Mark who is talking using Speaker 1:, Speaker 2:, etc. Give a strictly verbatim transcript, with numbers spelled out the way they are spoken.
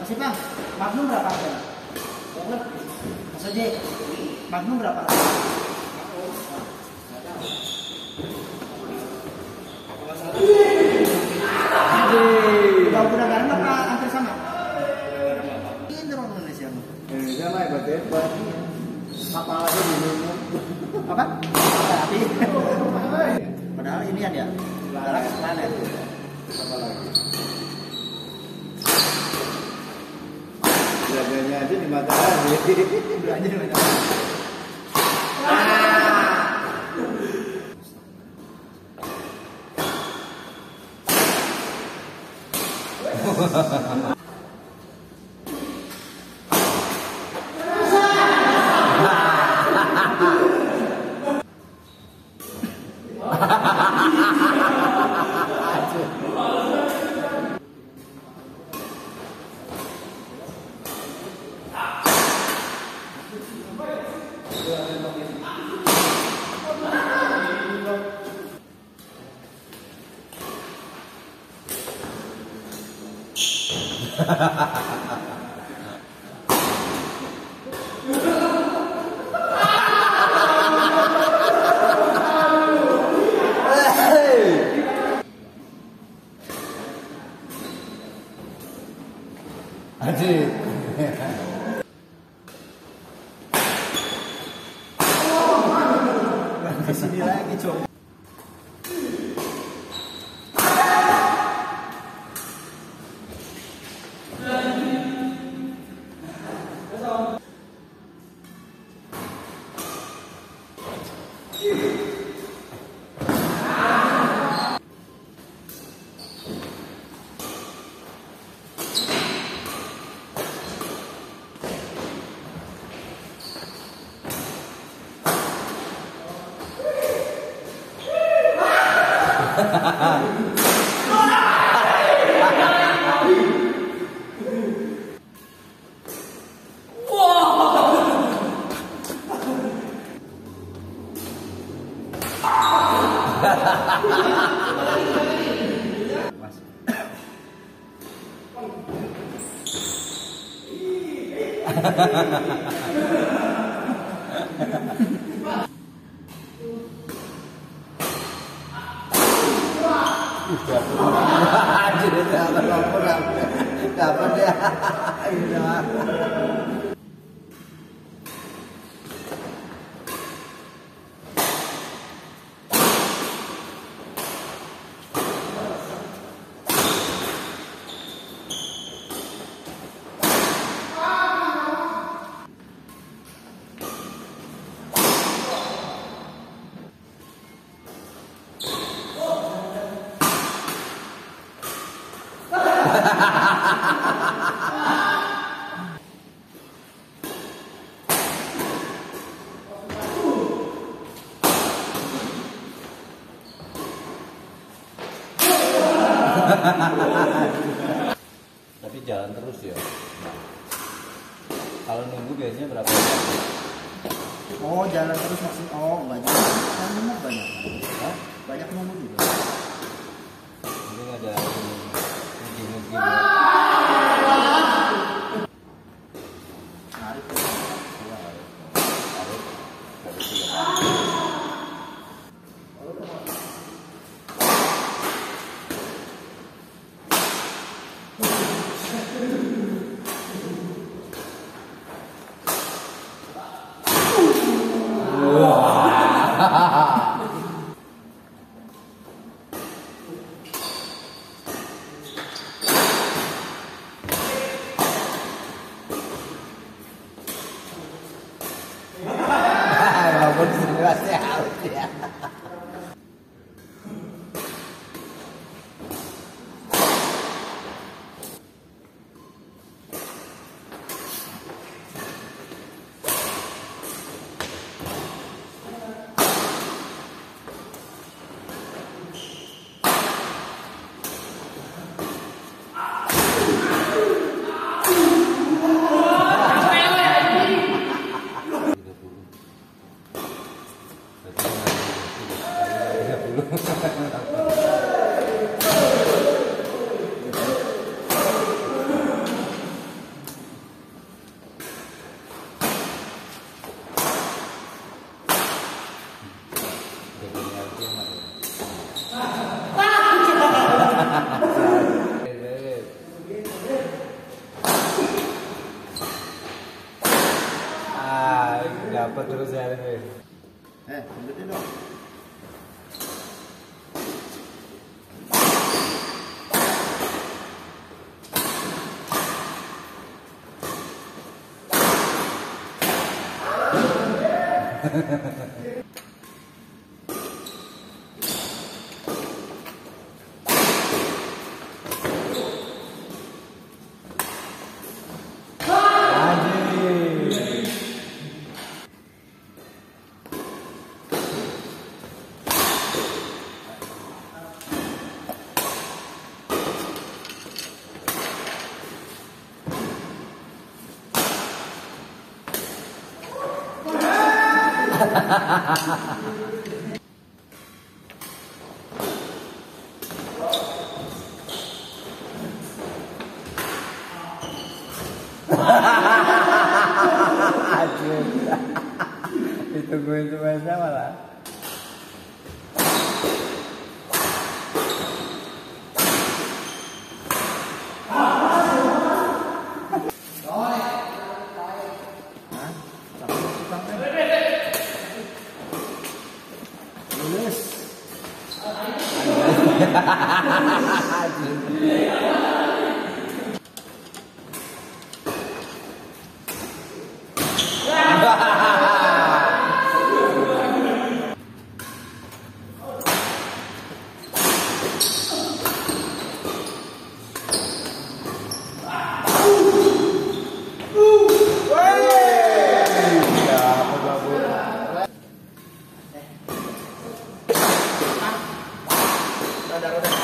Speaker 1: Masih bang, Magnum berapa harganya? Mas Haji, Magnum berapa? Udah udah garam apa hampir sama? Ini orang Indonesia.
Speaker 2: Indonesia mah hebat hebat. Apa aja diminum?
Speaker 1: Apa? Tapi padahal ini ya, darah planet.
Speaker 2: Apa lagi? Belanjanya aja di matahari.
Speaker 1: Belanja di matahari.
Speaker 2: Aji.
Speaker 1: Di sini lagi coba.
Speaker 2: Dapat ya.
Speaker 3: Tapi jalan terus ya. Kalau nunggu biasanya berapa jam?
Speaker 1: Oh, jalan terus maksudnya. Oh, banyak. Kan nunggu banyak.
Speaker 3: Hah?
Speaker 1: Banyak nunggu juga.
Speaker 3: Mungkin ada uji-uji.
Speaker 1: Menarik.
Speaker 3: Iya, harus. Harus. Harus juga. Cepet terus ya ini.
Speaker 2: Eh, lanjutin dong.
Speaker 3: Anjir. Ditungguin cuma sama lah.
Speaker 2: Lulus. Udah, udah.